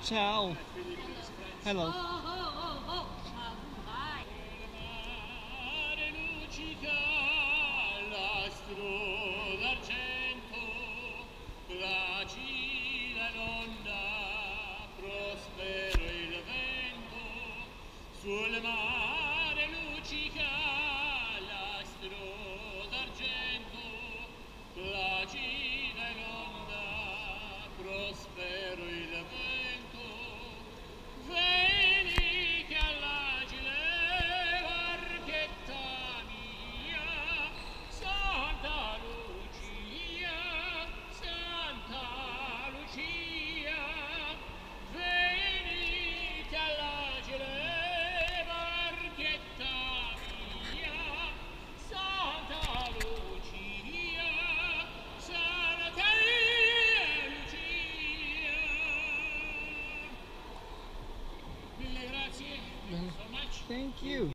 Ciao. Hello. Sul mare luccica l'astro d'argento, placida e l'onda, prospero il vento. Vieni che all'agile barchetta mia, Santa Lucia, Santa Lucia, venite all'agile Thank you.